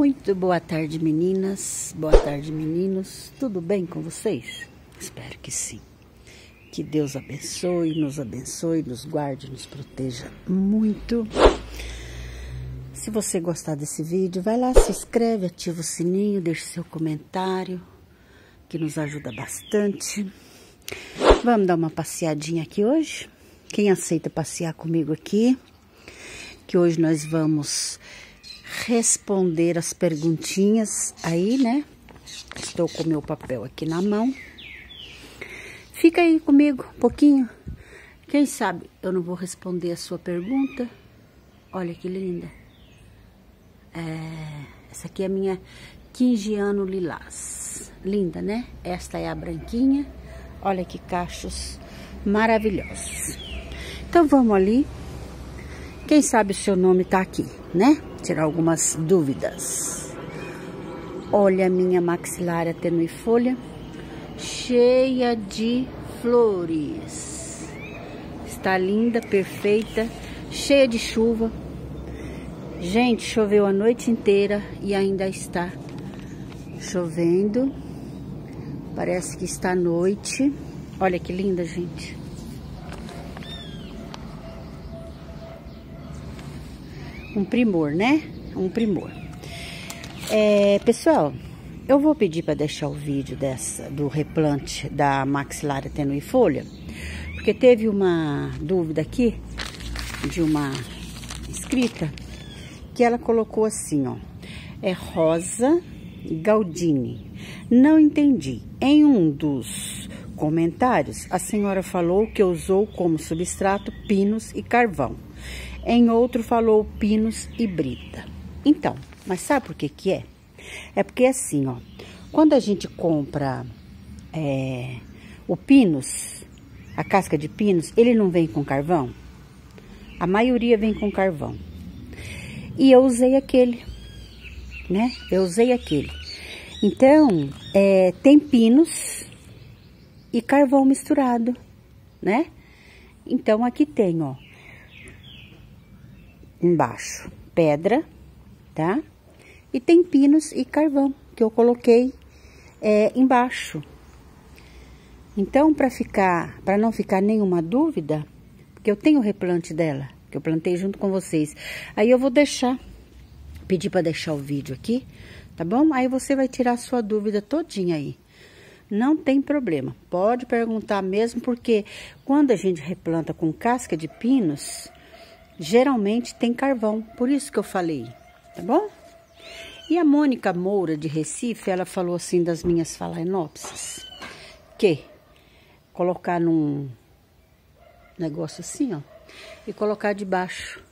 Muito boa tarde, meninas. Boa tarde, meninos. Tudo bem com vocês? Espero que sim. Que Deus abençoe, nos guarde, nos proteja muito. Se você gostar desse vídeo, vai lá, se inscreve, ativa o sininho, deixe seu comentário, que nos ajuda bastante. Vamos dar uma passeadinha aqui hoje? Quem aceita passear comigo aqui? Que hoje nós vamos responder as perguntinhas aí, né? Estou com o meu papel aqui na mão. Fica aí comigo um pouquinho. Quem sabe eu não vou responder a sua pergunta. Olha que linda. Essa aqui é a minha quingiano lilás. Linda, né? Esta é a branquinha. Olha que cachos maravilhosos. Então vamos ali. Quem sabe o seu nome tá aqui, né? Tirar algumas dúvidas. Olha a minha maxilária tenuifolha, cheia de flores. Está linda, perfeita, cheia de chuva. Gente, choveu a noite inteira e ainda está chovendo. Parece que está noite. Olha que linda, gente. Um primor, né? Um primor. Pessoal, eu vou pedir para deixar o vídeo do replante da maxilária tenuifolha, porque teve uma dúvida aqui de uma inscrita que ela colocou assim, ó. É Rosa Galdini. Não entendi. Em um dos comentários, a senhora falou que usou como substrato pinos e carvão. Em outro falou pinos e brita. Então, mas sabe por que que é? É porque assim, ó, quando a gente compra o pinos, a casca de pinos, ele não vem com carvão? A maioria vem com carvão. E eu usei aquele, né? Eu usei aquele. Então, tem pinos e carvão misturado, né? Então, aqui tem, ó. Embaixo, pedra, tá? E tem pinos e carvão, que eu coloquei embaixo. Então, para não ficar nenhuma dúvida, porque eu tenho o replante dela, que eu plantei junto com vocês. Aí eu vou pedir para deixar o vídeo aqui, tá bom? Aí você vai tirar a sua dúvida todinha aí. Não tem problema, pode perguntar mesmo, porque quando a gente replanta com casca de pinos, geralmente tem carvão, por isso que eu falei, tá bom? E a Mônica Moura, de Recife, ela falou assim das minhas phalaenopsis, que colocar num negócio assim, ó, e colocar debaixo,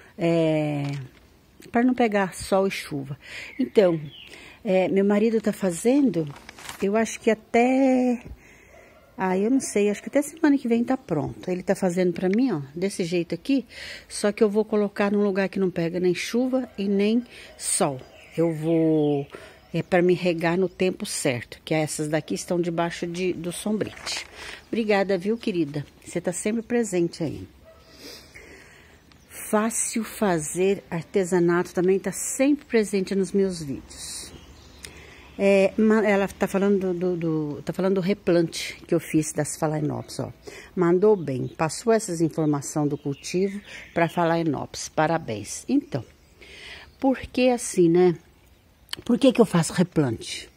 para não pegar sol e chuva. Então, meu marido tá fazendo, eu acho que até... eu não sei, acho que até semana que vem tá pronto. Ele tá fazendo pra mim, ó, desse jeito aqui. Só que eu vou colocar num lugar que não pega nem chuva e nem sol. Eu vou... para me regar no tempo certo. Que essas daqui estão debaixo do sombrite. Obrigada, viu, querida? Você tá sempre presente aí. Fácil fazer artesanato também tá sempre presente nos meus vídeos. Ela tá falando do replante que eu fiz das phalaenopsis, ó. Mandou bem, passou essas informações do cultivo para phalaenopsis, parabéns. Então, por que assim, né? Por que que eu faço replante?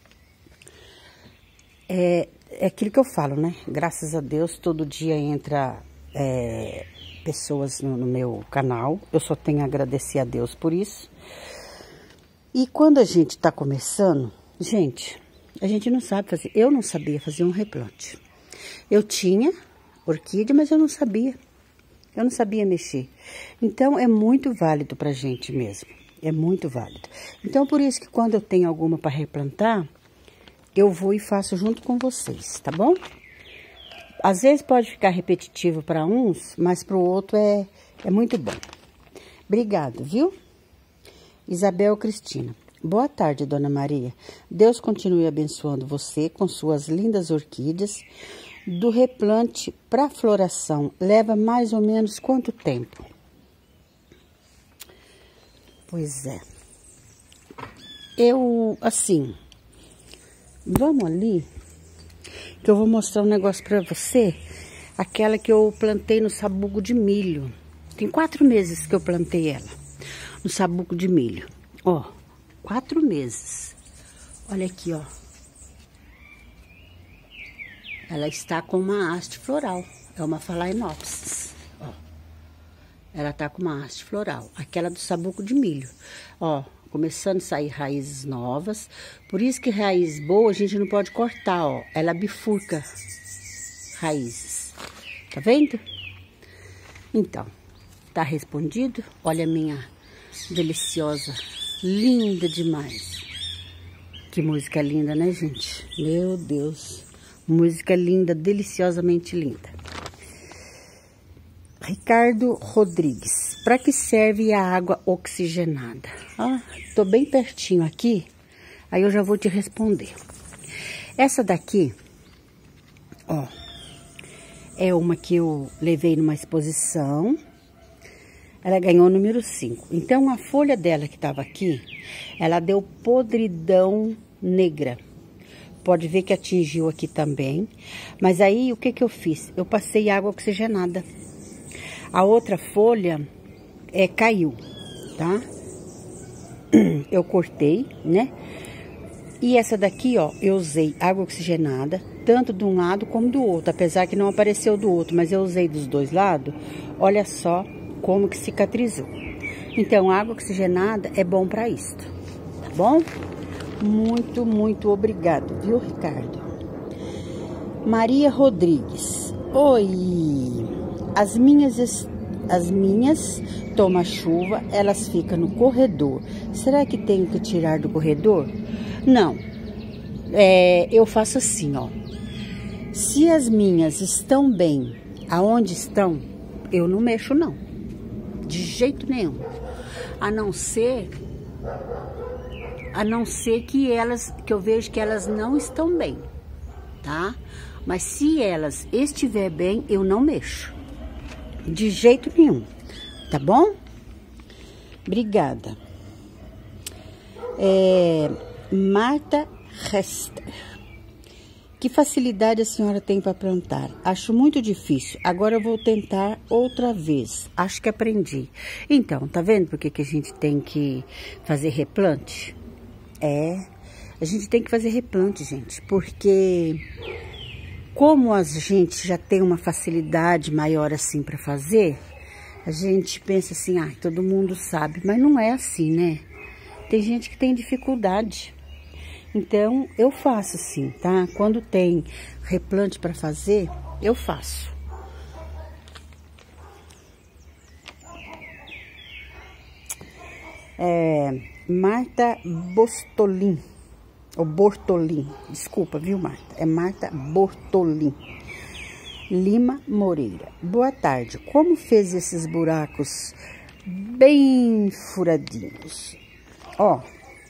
É aquilo que eu falo, né? Graças a Deus, todo dia entra pessoas no meu canal. Eu só tenho a agradecer a Deus por isso. E quando a gente tá começando... Gente, a gente não sabe fazer, eu não sabia fazer um replante. Eu tinha orquídea, mas eu não sabia mexer. Então, é muito válido pra gente mesmo, é muito válido. Então, por isso que quando eu tenho alguma para replantar, eu vou e faço junto com vocês, tá bom? Às vezes pode ficar repetitivo para uns, mas para o outro é muito bom. Obrigada, viu? Isabel Cristina. Boa tarde, Dona Maria. Deus continue abençoando você com suas lindas orquídeas. Do replante para floração, leva mais ou menos quanto tempo? Pois é. assim, vamos ali, que eu vou mostrar um negócio pra você. Aquela que eu plantei no sabugo de milho. Tem 4 meses que eu plantei ela no sabugo de milho. Ó, 4 meses. Olha aqui, ó. Ela está com uma haste floral. É uma Phalaenopsis. Ó. Ela tá com uma haste floral. Aquela do sabugo de milho. Ó, começando a sair raízes novas. Por isso que raiz boa a gente não pode cortar, ó. Ela bifurca raízes. Tá vendo? Então, tá respondido. Olha a minha deliciosa, linda demais. Que música linda, né, gente? Meu Deus. Música linda, deliciosamente linda. Ricardo Rodrigues. Para que serve a água oxigenada? Ah, tô bem pertinho aqui. Aí eu já vou te responder. Essa daqui, ó. É uma que eu levei numa exposição. Ela ganhou o número 5. Então, a folha dela que estava aqui, ela deu podridão negra. Pode ver que atingiu aqui também. Mas aí, o que que eu fiz? Eu passei água oxigenada. A outra folha caiu, tá? Eu cortei, né? E essa daqui, ó, eu usei água oxigenada, tanto de um lado como do outro, apesar que não apareceu do outro, mas eu usei dos dois lados. Olha só como que cicatrizou. Então, água oxigenada é bom para isso, tá bom? Muito, muito obrigado, viu, Ricardo? Maria Rodrigues. Oi, as minhas tomam chuva, elas ficam no corredor. Será que tenho que tirar do corredor? Não, eu faço assim, ó. Se as minhas estão bem aonde estão, eu não mexo, não. De jeito nenhum. A não ser que eu vejo que elas não estão bem, tá? Mas se elas estiver bem, eu não mexo. De jeito nenhum, tá bom? Obrigada. Marta Rester. Que facilidade a senhora tem para plantar? Acho muito difícil. Agora eu vou tentar outra vez. Acho que aprendi. Então, tá vendo por que a gente tem que fazer replante? A gente tem que fazer replante, gente. Porque como a gente já tem uma facilidade maior assim para fazer, a gente pensa assim, todo mundo sabe. Mas não é assim, né? Tem gente que tem dificuldade. Então, eu faço sim, tá? Quando tem replante para fazer, eu faço. Marta Bostolin, ou Bortolin, desculpa, viu, Marta? É Marta Bortolin. Lima Moreira. Boa tarde. Como fez esses buracos bem furadinhos? Ó.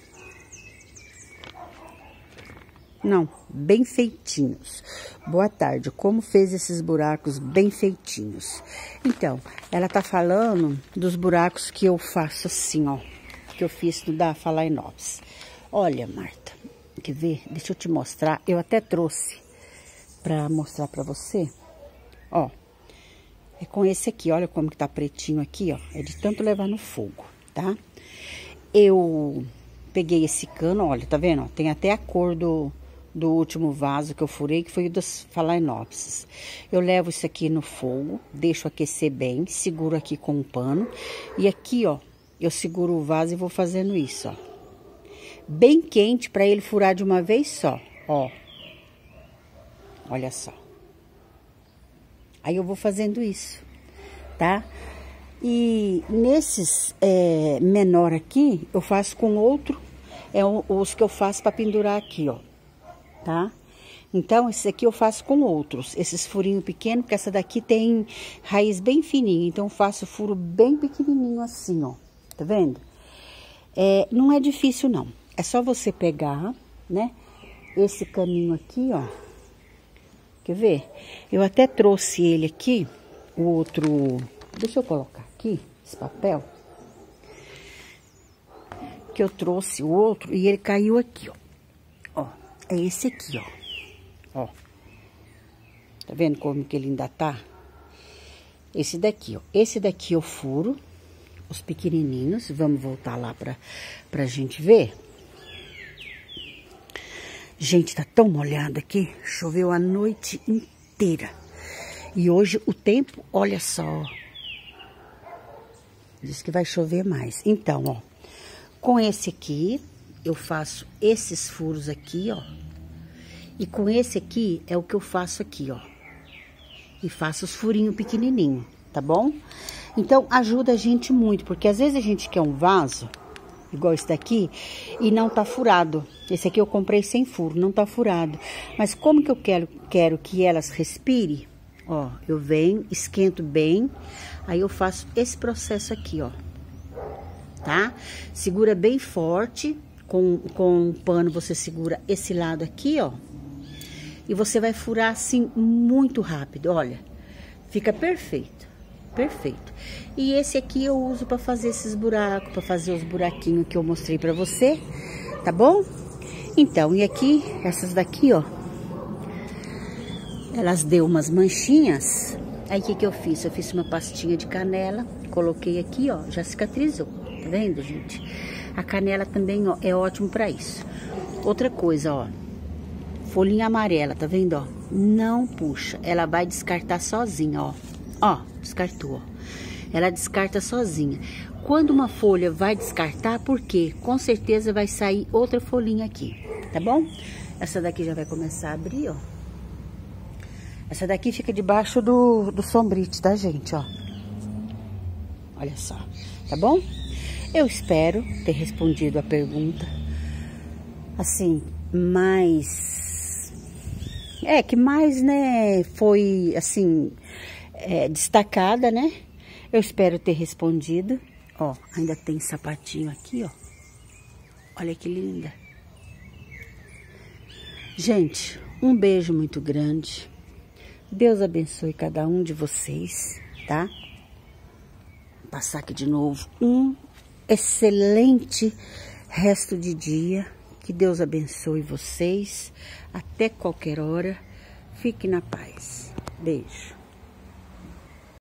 Não, bem feitinhos. Boa tarde. Como fez esses buracos bem feitinhos? Então, ela tá falando dos buracos que eu faço assim, ó. Que eu fiz da Phalaenopsis. Olha, Marta, quer ver? Deixa eu te mostrar. Eu até trouxe pra mostrar pra você. Ó, é com esse aqui. Olha como que tá pretinho aqui, ó. É de tanto levar no fogo, tá? Eu peguei esse cano, olha, tá vendo? Ó, tem até a cor do último vaso que eu furei, que foi o das Phalaenopsis. Eu levo isso aqui no fogo, deixo aquecer bem, seguro aqui com um pano. E aqui, ó, eu seguro o vaso e vou fazendo isso, ó. Bem quente para ele furar de uma vez só, ó. Olha só. Aí eu vou fazendo isso, tá? E nesses menor aqui, eu faço com outro, os que eu faço para pendurar aqui, ó. Tá? Então, esse aqui eu faço com outros. Esses furinhos pequenos, porque essa daqui tem raiz bem fininha. Então, eu faço furo bem pequenininho assim, ó. Tá vendo? Não é difícil, não. É só você pegar, né? Esse caminho aqui, ó. Quer ver? Eu até trouxe ele aqui, o outro... Deixa eu colocar aqui, esse papel. que eu trouxe o outro e ele caiu aqui, ó. Ó, é esse aqui, ó. Ó. Tá vendo como que ele ainda tá? Esse daqui, ó. Esse daqui eu furo, os pequenininhos. Vamos voltar lá pra gente ver. Gente, tá tão molhado aqui. Choveu a noite inteira. E hoje o tempo, olha só. Diz que vai chover mais. Então, ó. Com esse aqui, eu faço esses furos aqui, ó. E com esse aqui, é o que eu faço aqui, ó. E faço os furinhos pequenininhos, tá bom? Então, ajuda a gente muito, porque às vezes a gente quer um vaso, igual esse daqui, e não tá furado. Esse aqui eu comprei sem furo, não tá furado. Mas como que eu quero que elas respirem, ó, eu venho, esquento bem, aí eu faço esse processo aqui, ó. Tá? Segura bem forte, com o pano você segura esse lado aqui, ó. E você vai furar assim muito rápido, olha. Fica perfeito, perfeito. E esse aqui eu uso para fazer esses buracos, para fazer os buraquinhos que eu mostrei para você, tá bom? Então, e aqui, essas daqui, ó. Elas deu umas manchinhas. Aí, o que eu fiz? Eu fiz uma pastinha de canela, coloquei aqui, ó, já cicatrizou. Tá vendo, gente? A canela também, ó, é ótimo para isso. Outra coisa, ó. Folhinha amarela, tá vendo, ó? Não puxa, ela vai descartar sozinha, ó. Ó, descartou, ó. Ela descarta sozinha. Quando uma folha vai descartar, por quê? Com certeza vai sair outra folhinha aqui, tá bom? Essa daqui já vai começar a abrir, ó. Essa daqui fica debaixo do sombrite, tá, gente, ó. Olha só, tá bom? Eu espero ter respondido a pergunta, assim, mais... que mais, né, foi, assim, destacada, né? Eu espero ter respondido. Ó, ainda tem sapatinho aqui, ó. Olha que linda. Gente, um beijo muito grande. Deus abençoe cada um de vocês, tá? Vou passar aqui de novo. Um excelente resto de dia. Que Deus abençoe vocês. Até qualquer hora. Fique na paz. Beijo.